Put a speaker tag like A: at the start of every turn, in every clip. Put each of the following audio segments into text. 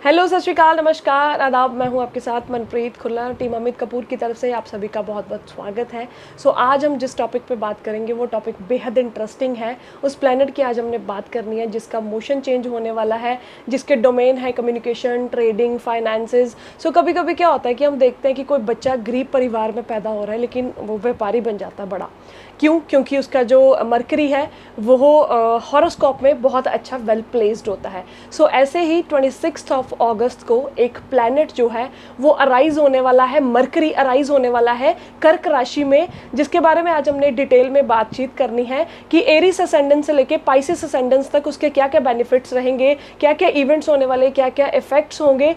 A: Hello, सत श्री अकाल, नमस्कार, आदाब। मैं हूं आपके साथ मनप्रीत खुल्लर। टीम अमित कपूर की तरफ से आप सभी का बहुत बहुत स्वागत है। आज हम जिस टॉपिक पे बात करेंगे वो टॉपिक बेहद इंटरेस्टिंग है। उस प्लैनेट की आज हमने बात करनी है जिसका मोशन चेंज होने वाला है, जिसके डोमेन है कम्युनिकेशन, ट्रेडिंग, फाइनेंसेस। कभी कभी क्या होता है कि हम देखते हैं कि कोई बच्चा गरीब परिवार में पैदा हो रहा है लेकिन वो व्यापारी बन जाता है बड़ा। क्यों? क्योंकि उसका जो मरकरी है वो हॉरोस्कोप में बहुत अच्छा वेल प्लेस्ड होता है। ऐसे ही 26 अगस्त को एक प्लैनेट जो है वो अराइज होने वाला है, मरकरी अराइज होने वाला है कर्क राशि में, जिसके बारे में आज हमने डिटेल में बातचीत करनी है कि एरीज असेंडेंट से लेके पाइसेस असेंडेंट तक उसके क्या क्या बेनिफिट्स रहेंगे, क्या क्या इवेंट्स होने वाले, क्या क्या इफेक्ट्स होंगे।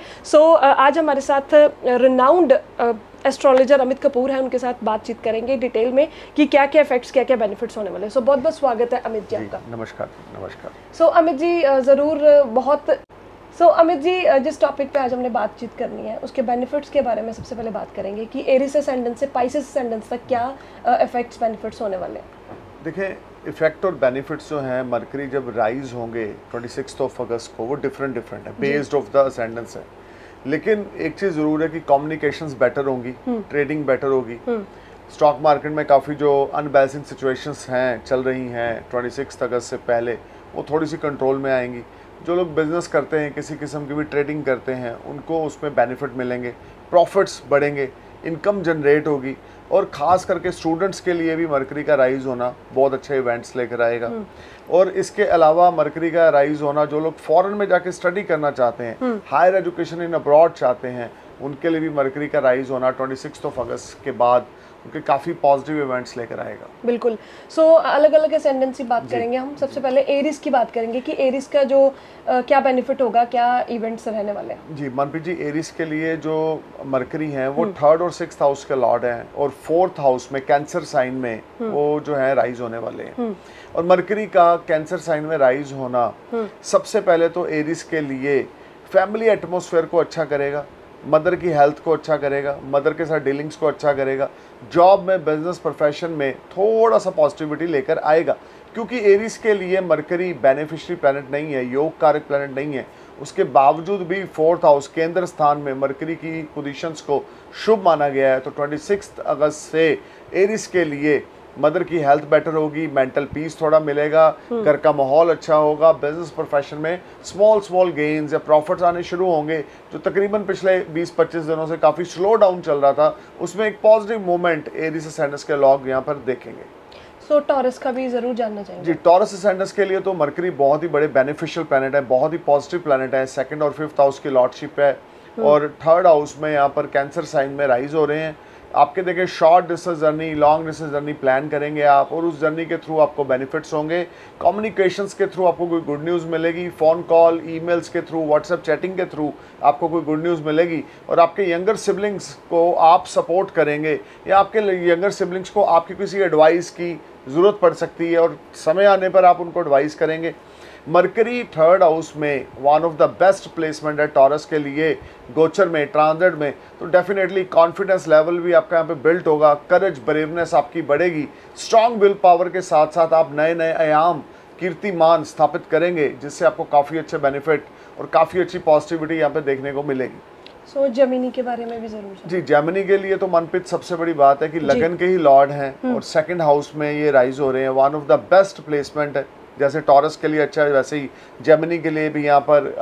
A: आज हमारे साथ रिनाउंड एस्ट्रोलॉजर अमित कपूर है, उनके साथ बातचीत करेंगे डिटेल में कि क्या क्या इफेक्ट्स, क्या क्या बेनिफिट्स होने वाले। बहुत बहुत स्वागत है अमित जी आपका।
B: नमस्कार। नमस्कार।
A: अमित जी ज़रूर बहुत अमित जी जिस टॉपिक पे आज हमने बातचीत करनी है उसके बेनिफिट्स के बारे में सबसे पहले बात करेंगे कि एरीज असेंडेंट से पाइसेस असेंडेंट तक क्या इफेक्ट्स बेनिफिट्स होने वाले हैं।
B: देखिए, इफेक्ट और बेनिफिट्स जो हैं मरकरी जब राइज होंगे 26 अगस्त को वो डिफरेंट है, बेस्ड ऑफ द असेंडेंस है। लेकिन एक चीज़ ज़रूर है कि कम्युनिकेशंस बेटर होंगी, ट्रेडिंग बेटर होगी। स्टॉक मार्केट में काफ़ी जो अनबैलेंसिंग सिचुएशंस हैं चल रही हैं 26 अगस्त से पहले, वो थोड़ी सी कंट्रोल में आएंगी। जो लोग बिज़नेस करते हैं, किसी किस्म की भी ट्रेडिंग करते हैं, उनको उसमें बेनिफिट मिलेंगे, प्रॉफिट्स बढ़ेंगे, इनकम जनरेट होगी। और ख़ास करके स्टूडेंट्स के लिए भी मरकरी का राइज होना बहुत अच्छे इवेंट्स लेकर आएगा। और इसके अलावा मरकरी का राइज होना, जो लोग फॉरेन में जाके स्टडी करना चाहते हैं, हायर एजुकेशन इन अब्रॉड चाहते हैं, उनके लिए भी मरकरी का राइज होना 26 अगस्त के बाद उनके काफ़ी पॉजिटिव इवेंट्स लेकर आएगा।
A: बिल्कुल। अलग अलग असेंडेंट की बात करेंगे हम। सबसे पहले एरीज की बात करेंगे कि एरीज का जो क्या बेनिफिट होगा, क्या इवेंट्स रहने वाले हैं। जी
B: मनप्रीत जी, एरीज के लिए जो मरकरी हैं वो 3rd और 6th हाउस के लॉर्ड हैं और 4th हाउस में कैंसर साइन में वो जो है राइज होने वाले हैं। और मरकरी का कैंसर साइन में राइज होना सबसे पहले तो एरीज के लिए फैमिली एटमोसफेयर को अच्छा करेगा, मदर की हेल्थ को अच्छा करेगा, मदर के साथ डीलिंग्स को अच्छा करेगा, जॉब में, बिजनेस, प्रोफेशन में थोड़ा सा पॉजिटिविटी लेकर आएगा। क्योंकि एरीज के लिए मरकरी बेनिफिशियरी प्लैनेट नहीं है, योग कारक प्लैनेट नहीं है, उसके बावजूद भी 4th हाउस केंद्र स्थान में मरकरी की पोजीशंस को शुभ माना गया है। तो 26 अगस्त से एरीज के लिए मदर की हेल्थ बेटर होगी, मेंटल पीस थोड़ा मिलेगा, घर का माहौल अच्छा होगा, बिजनेस प्रोफेशन में स्मॉल गेन्स या प्रॉफिट्स आने शुरू होंगे। जो तकरीबन पिछले 20-25 दिनों से काफ़ी स्लो डाउन चल रहा था, उसमें एक पॉजिटिव मूवमेंट एरीज असेंडेंट के लॉग यहाँ पर देखेंगे।
A: टॉरस का भी जरूर जानना चाहेंगे।
B: जी, टॉरस असेंडेंट के लिए तो मरकरी बहुत ही बड़े बेनिफिशियल प्लैनेट है, बहुत ही पॉजिटिव प्लैनेट है। 2nd और 5th हाउस की लॉर्डशिप है और 3rd हाउस में यहाँ पर कैंसर साइन में राइज हो रहे हैं। आपके देखें, short distance journey, long distance journey plan करेंगे आप और उस जर्नी के थ्रू आपको बेनिफिट्स होंगे। कम्युनिकेशंस के थ्रू आपको कोई गुड न्यूज़ मिलेगी, फ़ोन कॉल, ईमेल्स के थ्रू, व्हाट्सएप चैटिंग के थ्रू आपको कोई गुड न्यूज़ मिलेगी। और आपके यंगर सिबलिंग्स को आप सपोर्ट करेंगे या आपके यंगर सिबलिंग्स को आपकी किसी एडवाइस की ज़रूरत पड़ सकती है और समय आने पर आप उनको एडवाइस करेंगे। मरकरी 3rd हाउस में one of the best placement है टॉरस के लिए, गोचर में, ट्रांजिट में। तो डेफिनेटली कॉन्फिडेंस लेवल भी आपका यहाँ पे बिल्ट होगा, करेज, ब्रेवनेस आपकी बढ़ेगी। स्ट्रॉन्ग विल पावर के साथ साथ आप नए नए आयाम, कीर्तिमान स्थापित करेंगे, जिससे आपको काफ़ी अच्छे बेनिफिट और काफ़ी अच्छी पॉजिटिविटी यहाँ पे देखने को मिलेगी।
A: जेमिनी के बारे में भी जरूर।
B: जी, जेमिनी के लिए तो मनप्रीत सबसे बड़ी बात है कि लगन के ही लॉर्ड हैं और 2nd हाउस में ये राइज हो रहे हैं। One of the best placement है। जैसे टॉरस के लिए अच्छा है, वैसे ही जेमिनी के लिए भी यहाँ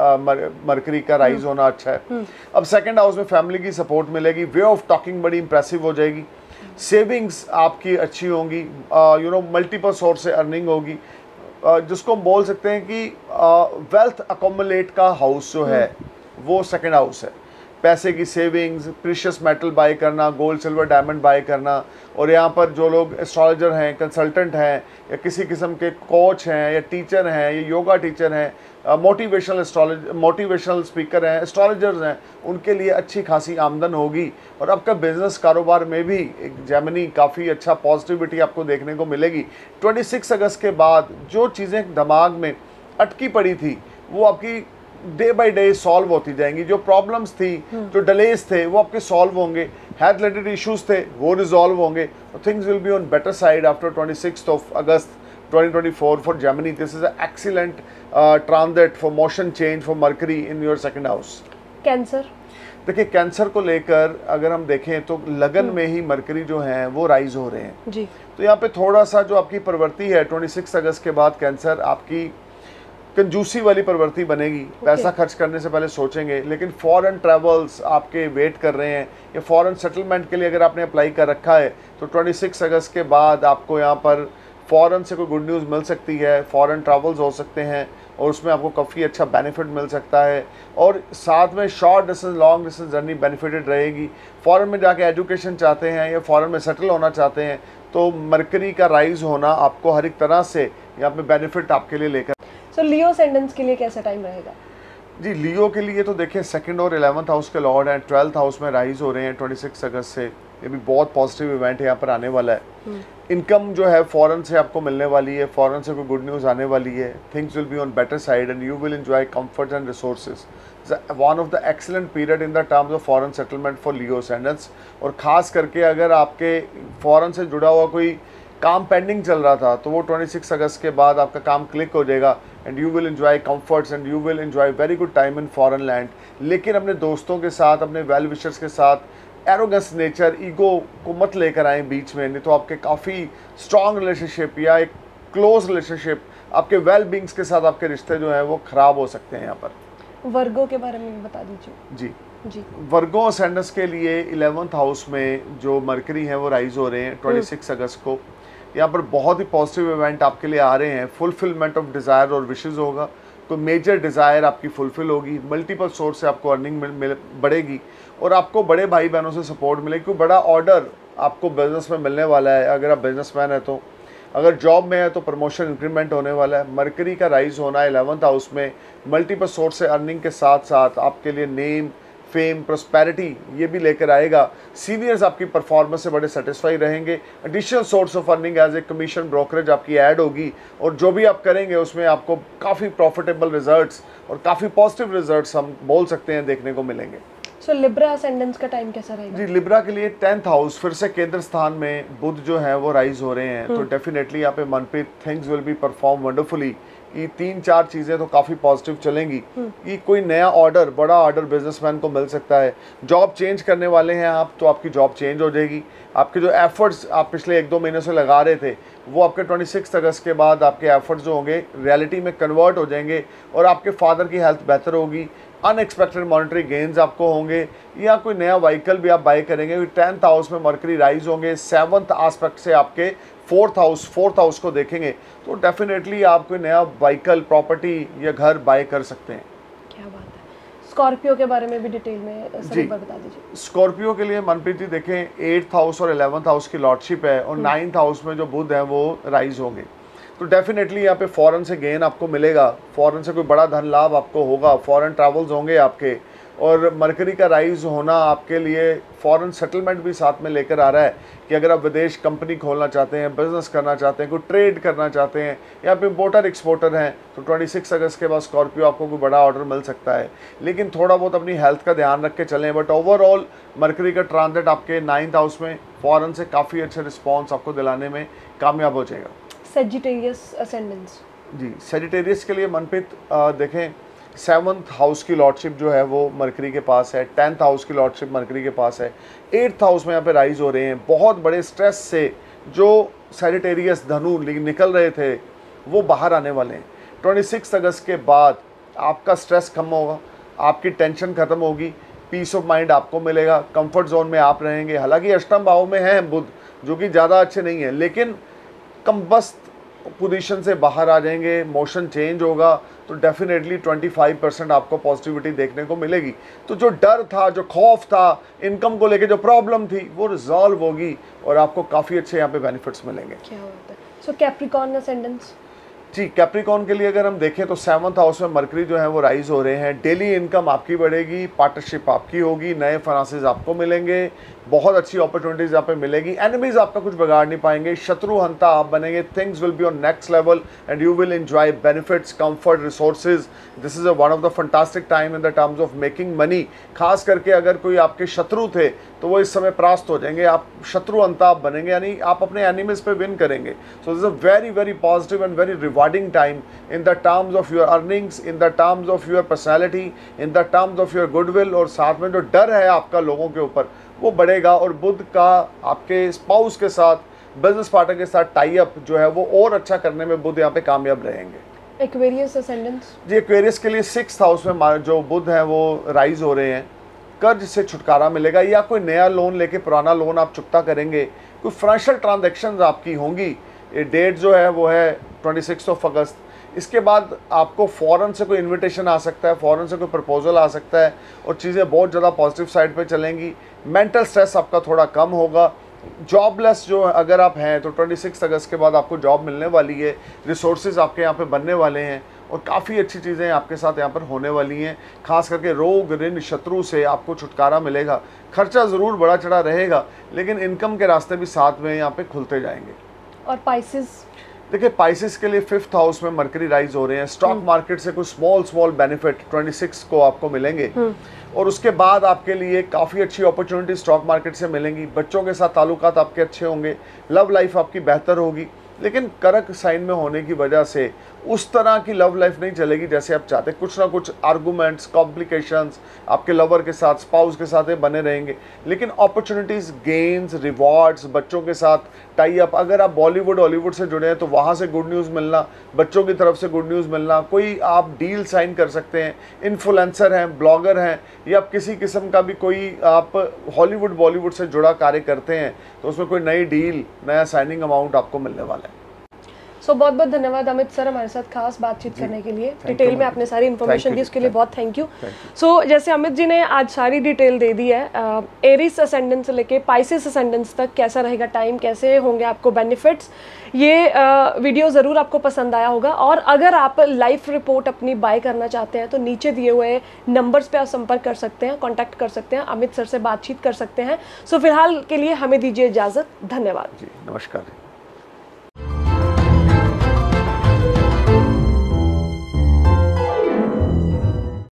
B: पर मरकरी का राइज होना अच्छा है। अब 2nd हाउस में फैमिली की सपोर्ट मिलेगी, वे ऑफ टॉकिंग बड़ी इंप्रेसिव हो जाएगी, सेविंग्स आपकी अच्छी होंगी, मल्टीपल सोर्स से अर्निंग होगी, जिसको हम बोल सकते हैं कि वेल्थ अकोमुलेट का हाउस जो है वो 2nd हाउस है। पैसे की सेविंग्स, प्रीशियस मेटल बाय करना, गोल्ड, सिल्वर, डायमंड बाय करना। और यहाँ पर जो लोग एस्ट्रोलॉजर हैं, कंसल्टेंट हैं या किसी किस्म के कोच हैं या टीचर हैं या योगा टीचर हैं, मोटिवेशनल स्पीकर हैं, एस्ट्रोलॉजर्स हैं, उनके लिए अच्छी खासी आमदन होगी। और आपका बिजनेस कारोबार में भी एक जेमिनी काफ़ी अच्छा पॉजिटिविटी आपको देखने को मिलेगी। 26 अगस्त के बाद जो चीज़ें दिमाग में अटकी पड़ी थी वो आपकी डे बाय डे सॉल्व होती जाएंगी। जो प्रॉब्लम्स थी, जो डिलेज थे, वो आपके सॉल्व होंगे। हेल्थ रिलेटेड इश्यूज थे, वो रिजॉल्व होंगे। Things will be on better side after 26 August 2024 for Gemini. This is an excellent transit for motion change for Mercury in your 2nd house.
A: Cancer?
B: देखिए cancer को लेकर अगर हम देखें तो लगन में ही मरकरी जो है वो राइज हो रहे हैं
A: जी।
B: तो यहाँ पे थोड़ा सा जो आपकी प्रवृत्ति है 26 अगस्त के बाद कैंसर आपकी कंजूसी वाली प्रवृत्ति बनेगी। पैसा खर्च करने से पहले सोचेंगे, लेकिन फॉरेन ट्रैवल्स आपके वेट कर रहे हैं या फॉरेन सेटलमेंट के लिए अगर आपने अप्लाई कर रखा है तो 26 अगस्त के बाद आपको यहाँ पर फॉरेन से कोई गुड न्यूज़ मिल सकती है, फॉरेन ट्रैवल्स हो सकते हैं और उसमें आपको काफ़ी अच्छा बेनिफिट मिल सकता है। और साथ में short distance long distance journey benefited रहेगी। फॉरेन में जाके एजुकेशन चाहते हैं या फॉरेन में सेटल होना चाहते हैं तो मरकरी का राइज होना आपको हर एक तरह से यहाँ पे बेनिफिट आपके लिए लेकर।
A: सो लियो असेंडेंट्स के लिए कैसा टाइम रहेगा?
B: जी लियो के लिए तो देखिए 2nd और 11th हाउस के लॉर्ड हैं, 12th हाउस में राइज हो रहे हैं 26 अगस्त से। ये भी बहुत पॉजिटिव इवेंट यहाँ पर आने वाला है। इनकम जो है फॉरेन से आपको मिलने वाली है, फॉरेन से कोई गुड न्यूज़ आने वाली है। Things will be on better side and you will enjoy comfort and resources. One of the excellent period in the terms of foreign settlement for Leo ascendants. और ख़ास करके अगर आपके फॉरेन से जुड़ा हुआ कोई काम पेंडिंग चल रहा था तो वो 26 अगस्त के बाद आपका काम क्लिक हो जाएगा and you will enjoy comforts and you will enjoy very good time in foreign land. लेकिन अपने दोस्तों के साथ, अपने वेल विशर्स के साथ एरोगेंस नेचर, ईगो को मत लेकर आएँ बीच में, नहीं तो आपके काफ़ी स्ट्रॉन्ग रिलेशनशिप या एक क्लोज रिलेशनशिप, आपके वेल बींग्स के साथ आपके रिश्ते जो हैं वो ख़राब हो सकते हैं। यहाँ पर
A: वर्गों के बारे में भी बता दीजिए।
B: जी वर्गो असेंडेंट्स के लिए 11th हाउस में जो मरकरी हैं वो राइज हो रहे हैं 26 अगस्त को। यहाँ पर बहुत ही पॉजिटिव इवेंट आपके लिए आ रहे हैं। फुलफिलमेंट ऑफ डिज़ायर और विशेज़ होगा, तो मेजर डिज़ायर आपकी फुलफिल होगी। मल्टीपल सोर्स से आपको अर्निंग बढ़ेगी और आपको बड़े भाई बहनों से सपोर्ट मिलेगी। कोई बड़ा ऑर्डर आपको बिजनेस में मिलने वाला है। अगर आप बिजनेसमैन है तो, अगर जॉब में है तो प्रमोशन इंक्रीमेंट होने वाला है। मरकरी का राइज होना 11th हाउस में मल्टीपल सोर्स से अर्निंग के साथ साथ आपके लिए नेम, फेम, प्रोस्पेरिटी ये भी लेकर आएगा। सीनियर्स आपकी परफॉर्मेंस से बड़े सेटिस्फाई रहेंगे। Additional source of earning as a commission brokerage आपकी ऐड होगी और जो भी आप करेंगे उसमें आपको काफ़ी प्रॉफिटेबल रिजल्ट्स और काफ़ी पॉजिटिव रिजल्ट्स हम बोल सकते हैं देखने को मिलेंगे।
A: सो लिब्रा असेंडेंस का टाइम कैसा रहेगा?
B: जी लिब्रा के लिए 10th हाउस फिर से केंद्र स्थान में बुध जो है वो राइज हो रहे हैं तो डेफिनेटली यहाँ पे Manpreet things will be perform wonderfully. ये 3-4 चीज़ें तो काफ़ी पॉजिटिव चलेंगी कि कोई नया ऑर्डर, बड़ा ऑर्डर बिजनेसमैन को मिल सकता है। जॉब चेंज करने वाले हैं आप तो आपकी जॉब चेंज हो जाएगी। आपके जो एफर्ट्स आप पिछले 1-2 महीने से लगा रहे थे वो आपके 26 अगस्त के बाद आपके एफर्ट्स जो होंगे रियलिटी में कन्वर्ट हो जाएंगे और आपके फादर की हेल्थ बेहतर होगी। अनएक्सपेक्टेड मॉनेटरी गेन्स आपको होंगे या कोई नया व्हीकल भी आप बाई करेंगे। 10th हाउस में मरकरी राइज होंगे। 7th आस्पेक्ट से आपके 4th हाउस को देखेंगे तो डेफिनेटली आप कोई नया व्हीकल, प्रॉपर्टी या घर बाय कर सकते हैं।
A: क्या बात है। स्कॉर्पियो के बारे में भी डिटेल में सभी पर बता दीजिए।
B: स्कॉर्पियो के लिए मनप्रीत जी देखें 8th हाउस और 11th हाउस की लॉर्डशिप है और 9th हाउस में जो बुध है वो राइज होंगे तो डेफिनेटली यहाँ पे फॉरेन से गेन आपको मिलेगा। फॉरेन से कोई बड़ा धन लाभ आपको होगा, फॉरेन ट्रैवल्स होंगे आपके। और मरकरी का राइज होना आपके लिए फॉरेन सेटलमेंट भी साथ में लेकर आ रहा है कि अगर आप विदेश कंपनी खोलना चाहते हैं, बिजनेस करना चाहते हैं, कोई ट्रेड करना चाहते हैं या आप इम्पोर्टर एक्सपोर्टर हैं तो 26 अगस्त के बाद स्कॉर्पियो आपको कोई बड़ा ऑर्डर मिल सकता है। लेकिन थोड़ा बहुत अपनी हेल्थ का ध्यान रख के चलें। बट ओवरऑल मरकरी का ट्रांजिट आपके 9th हाउस में फॉरेन से काफ़ी अच्छा रिस्पॉन्स आपको दिलाने में कामयाब हो जाएगा।
A: सेजिटेरियस असेंडेंस
B: जी सेजिटेरियस के लिए मनप्रीत देखें 7th हाउस की लॉर्डशिप जो है वो मरकरी के पास है। 10th हाउस की लॉर्डशिप मरकरी के पास है। 8th हाउस में यहाँ पे राइज हो रहे हैं। बहुत बड़े स्ट्रेस से जो सेजिटेरियस धनु निकल रहे थे वो बाहर आने वाले हैं। 26 अगस्त के बाद आपका स्ट्रेस कम होगा, आपकी टेंशन ख़त्म होगी, पीस ऑफ माइंड आपको मिलेगा, कंफर्ट जोन में आप रहेंगे। हालांकि अष्टम भाव में है बुध जो कि ज़्यादा अच्छे नहीं है, लेकिन कमबस्त पोजीशन से बाहर आ जाएंगे, मोशन चेंज होगा तो डेफिनेटली 25% आपको पॉजिटिविटी देखने को मिलेगी। तो जो डर था, जो खौफ था, इनकम को लेके जो प्रॉब्लम थी वो रिजॉल्व होगी और आपको काफ़ी अच्छे यहाँ पे बेनिफिट्स मिलेंगे।
A: क्या होता है। सो कैप्रिकॉर्न असेंडेंस
B: जी कैप्रिकॉर्न के लिए अगर हम देखें तो 7th हाउस में मरकरी जो है वो राइज हो रहे हैं। डेली इनकम आपकी बढ़ेगी, पार्टनरशिप आपकी होगी, नए फाइनेंसेस आपको मिलेंगे, बहुत अच्छी अपॉर्चुनिटीज़ यहाँ पे मिलेगी। एनिमीज आपका कुछ बिगाड़ नहीं पाएंगे, शत्रु हंता आप बनेंगे। Things will be on next level and you will enjoy benefits, comfort, resources. This is one of the fantastic time in the terms of making money. खास करके अगर कोई आपके शत्रु थे तो वो इस समय परास्त हो जाएंगे, आप शत्रु अंताप बनेंगे, यानी आप अपने एनिमीज पे विन करेंगे। So this is a very very positive and very rewarding time in the terms of your earnings, in the terms of your personality, in the terms of your goodwill, और साथ में जो डर है आपका लोगों के ऊपर वो बढ़ेगा। और बुध का आपके स्पाउस के साथ, बिजनेस पार्टनर के साथ टाई अप जो है वो और अच्छा करने में बुध यहाँ पे कामयाब रहेंगे।
A: एक्वेरियस असेंडेंट जी,
B: एक्वेरियस के लिए 6th हाउस में जो बुध है वो राइज हो रहे हैं, कर्ज से छुटकारा मिलेगा, या कोई नया लोन लेके पुराना लोन आप चुकता करेंगे, कोई फाइनेंशियल ट्रांजैक्शंस आपकी होंगी। ये डेट जो है वो है 26 अगस्त। इसके बाद आपको फ़ौरन से कोई इनविटेशन आ सकता है, फ़ौरन से कोई प्रपोजल आ सकता है, और चीज़ें बहुत ज़्यादा पॉजिटिव साइड पे चलेंगी। मेंटल स्ट्रेस आपका थोड़ा कम होगा। जॉबलेस जो अगर आप हैं तो 26 अगस्त के बाद आपको जॉब मिलने वाली है, रिसोर्सेज आपके यहाँ पे बनने वाले हैं, और काफ़ी अच्छी चीज़ें आपके साथ यहाँ पर होने वाली हैं। खास करके रोग ऋण शत्रु से आपको छुटकारा मिलेगा। खर्चा ज़रूर बड़ा चढ़ा रहेगा, लेकिन इनकम के रास्ते भी साथ में यहाँ पे खुलते जाएंगे।
A: और पाइसेस,
B: देखिए पाइसेस के लिए 5th हाउस में मरकरी राइज हो रहे हैं। स्टॉक मार्केट से कुछ स्मॉल बेनिफिट 26 को आपको मिलेंगे, और उसके बाद आपके लिए काफ़ी अच्छी अपॉर्चुनिटी स्टॉक मार्केट से मिलेंगी। बच्चों के साथ ताल्लुकात आपके अच्छे होंगे, लव लाइफ आपकी बेहतर होगी, लेकिन कर्क साइन में होने की वजह से उस तरह की लव लाइफ नहीं चलेगी जैसे आप चाहते। कुछ ना कुछ आर्गूमेंट्स, कॉम्प्लिकेशंस आपके लवर के साथ, स्पाउस के साथ बने रहेंगे, लेकिन अपॉर्चुनिटीज़, गेन्स, रिवॉर्ड्स, बच्चों के साथ टाई अप, अगर आप बॉलीवुड हॉलीवुड से जुड़े हैं तो वहाँ से गुड न्यूज़ मिलना, बच्चों की तरफ से गुड न्यूज़ मिलना, कोई आप डील साइन कर सकते हैं, इन्फ्लुएंसर हैं, ब्लॉगर हैं, या आप किसी किस्म का भी कोई आप हॉलीवुड बॉलीवुड से जुड़ा कार्य करते हैं तो उसमें कोई नई डील, नया साइनिंग अमाउंट आपको मिलने वाला है।
A: सो बहुत बहुत धन्यवाद अमित सर हमारे साथ खास बातचीत करने के लिए। डिटेल में आपने सारी इन्फॉर्मेशन दी, उसके लिए बहुत थैंक यू। सो जैसे अमित जी ने आज सारी डिटेल दे दी है, एरिस असेंडेंट से लेके पाइसेस असेंडेंट्स तक कैसा रहेगा टाइम, कैसे होंगे आपको बेनिफिट्स, ये वीडियो ज़रूर आपको पसंद आया होगा। और अगर आप लाइफ रिपोर्ट अपनी बाय करना चाहते हैं तो नीचे दिए हुए नंबर्स पे आप संपर्क कर सकते हैं, कॉन्टैक्ट कर सकते हैं, अमित सर से बातचीत कर सकते हैं। सो फिलहाल के लिए हमें दीजिए इजाज़त। धन्यवाद
B: जी, नमस्कार।